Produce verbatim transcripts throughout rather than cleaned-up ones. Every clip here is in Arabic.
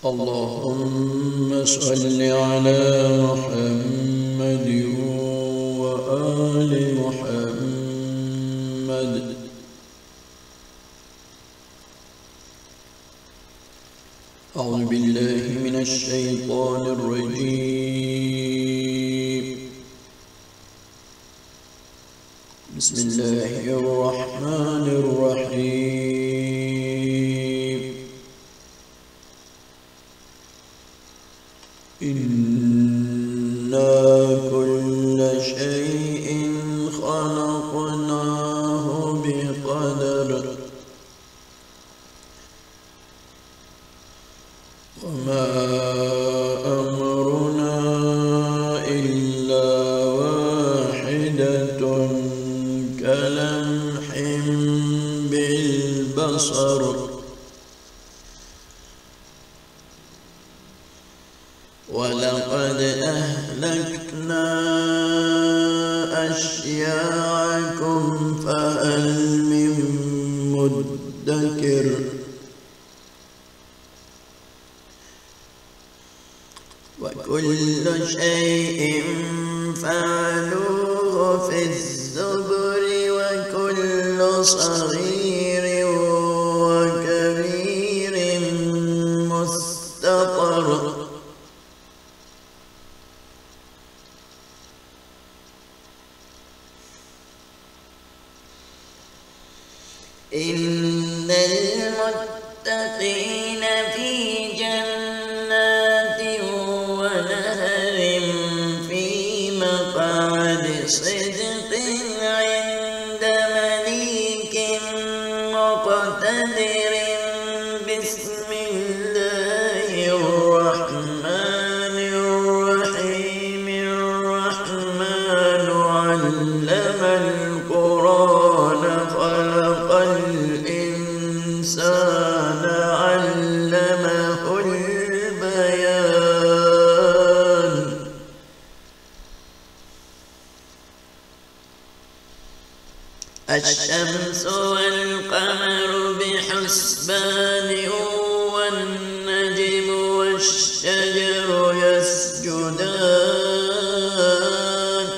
اللهم صل على محمد وآل محمد. أعوذ بالله من الشيطان الرجيم. بسم الله الرحمن الرحيم. إنا كل شيء خلقناه بقدر وما أمرنا إلا واحدة كلمح بالبصر ولقد أهلكنا أشياعكم فهل من مدكر وكل شيء فعلوه في الزبر وكل صغير وكبير مستطر. إن المتقين في جنات ونهر في مقعد صدق عند مليك مقتدر. بسم الله الرحمن الرحيم. الرحمن علم القرآن خلق الإنسان علمه البيان. الشمس والقمر بحسبان والنجم والشجر يسجدان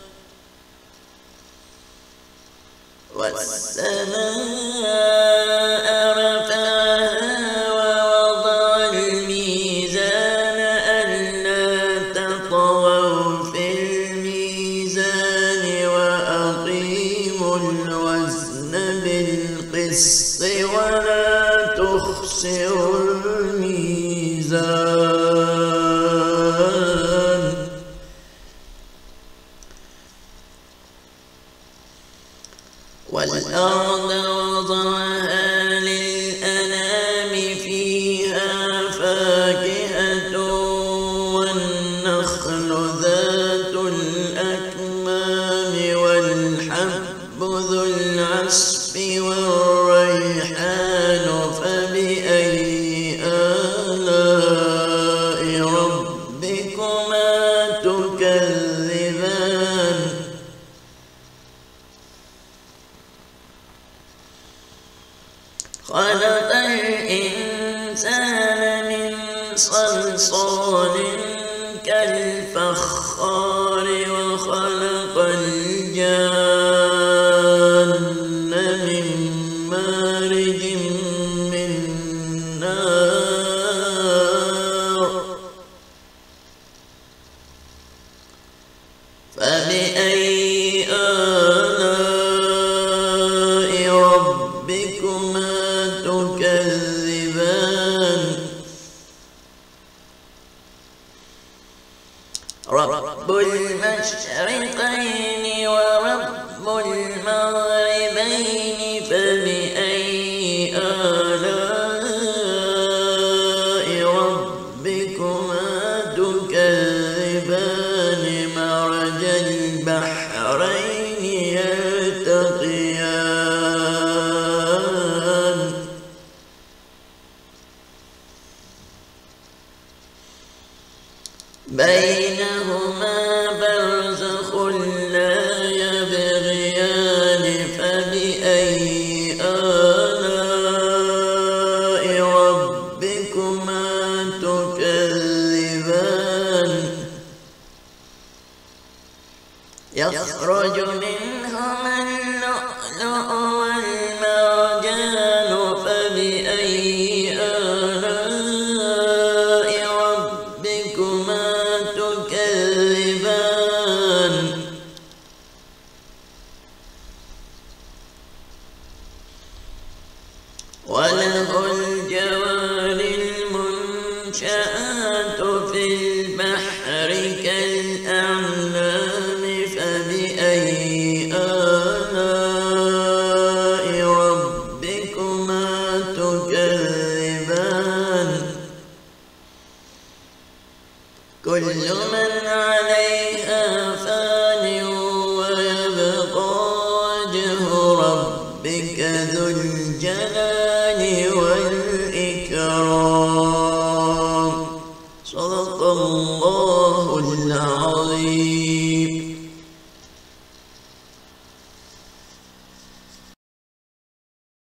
والسماء رفعها ووضع الميزان ألا تطغوا في الميزان وأقيموا الوزن بالقسط ولا تخسروا الميزان. والأرض وضعها للأنام فيها فاكهة والنخل ذات الأكمام والحب ذو العصف والريحان. فبأي آلاء ربكما تكذبان. خلق الإنسان من صلصال كالفخار وخلق الجان من مارج من نار. فبأي آلاء ربكما تكذبان. رب المشرقين ورب المغربين. فبأي آلاء ربكما تكذبان. مرج البحرين يلتقيان. بينهما برزخ لا يبغيان. فبأي آلاء ربكما تكذبان. وله الجوار المنشآت في البحر كالأعلام فبأي آلاء ربكما تكذبان كل من عليها فان ويبقى وجه ربك ذو الجلال والإكرام. صدق الله العظيم.